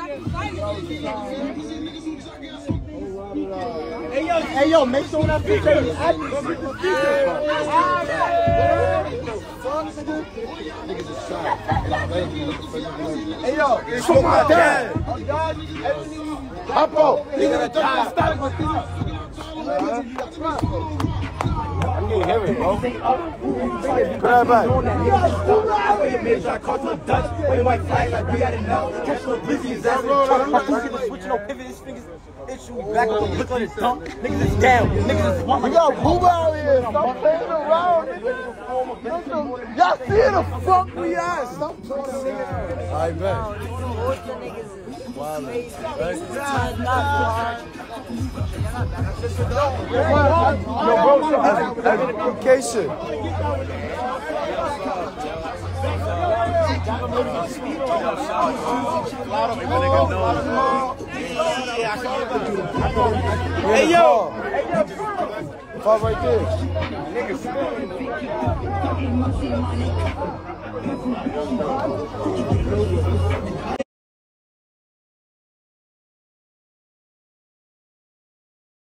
Hey yo, make sure that feature is active. Hey yo, show my dad. Hop on. I can't hear it, bro. Put that back. Switching no pivot, this niggas issue back on the look on his dump. Niggas is down. Niggas is one. You got boob out here. Stop playing around, nigga. Y'all see the fuck we at? Stop talking. I bet. Yo, bro, education. Hey yo! Pop right there. Niggas.